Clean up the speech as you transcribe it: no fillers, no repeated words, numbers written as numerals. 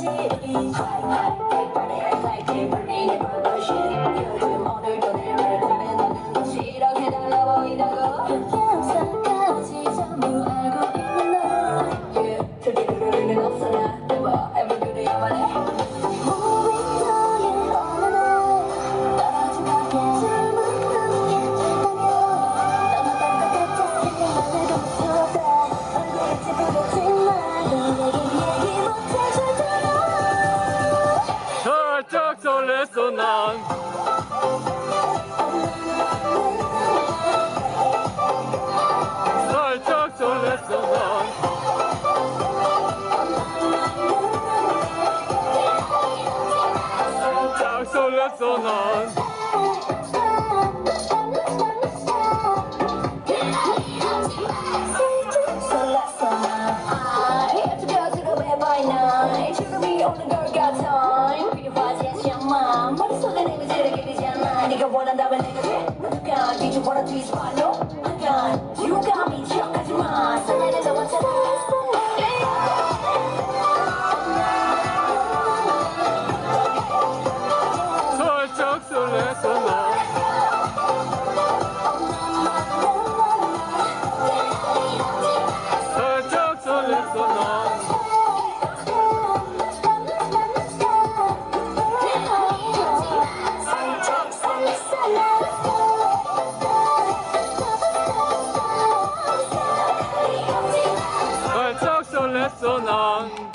살짝 설렜어 난 살짝 설렜어 난 살짝 설렜어 난 네가 원한다면 내가 돼 누가 뒤져 원한 뒤에서 봐도 You got me 기억하지마 설레는 너와 살짝 설렜어 난 살짝 설렜어 난 살짝 설렜어 난